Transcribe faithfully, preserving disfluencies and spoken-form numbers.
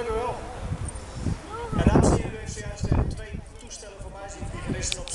Dank u wel. En dames en heren, u heeft zojuist eh, twee toestellen voor mij zien vliegen. Er is er nog